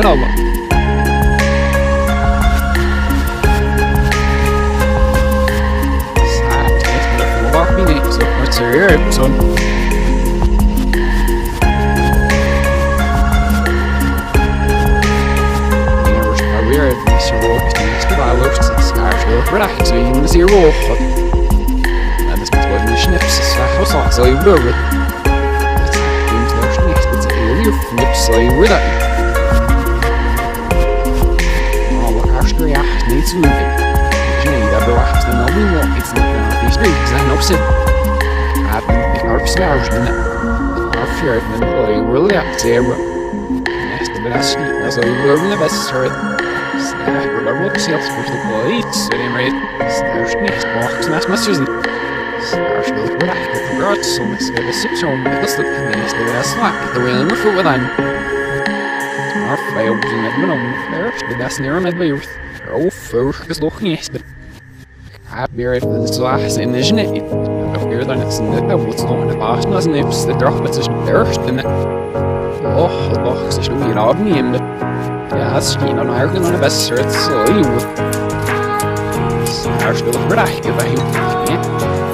Allah. So what's your episode? Weer is er ook niet geweldig, het is eigenlijk recht, zo je moet hier ook. En dat is wat je snips, is echt wel zo je wil. Het is nog niet, het is heel lief, nips, zo je wil dat. Maar wat hartstikke ja, niet zo lief. Nee, dat bewacht dan al niet meer iets naar die street, zijn op zit. Ik heb een zwaar in het afgekeerd met je wil ja, zeggen. Echt de beste, als je wil de beste. Maar wat zelfs voor de politie, daar is niks mogelijk naast masters. Daar is wel gelijk op de brood, soms is het zo met dat het tenminste wel slaap. De willen we voor wat aan. Maar wij op de net benoemen, de beste neer met bij jeugd. Voor is nog niet. Heb weer even de zwaarste in de zin. Of weer dan het net wat nog in de baas was en heeft de dag met zijn eerst en och, is nu hier opnemen. Ja, het is geen eigenlijk nog de beste soort, zo je moet. Daar is wel een vraag bij je.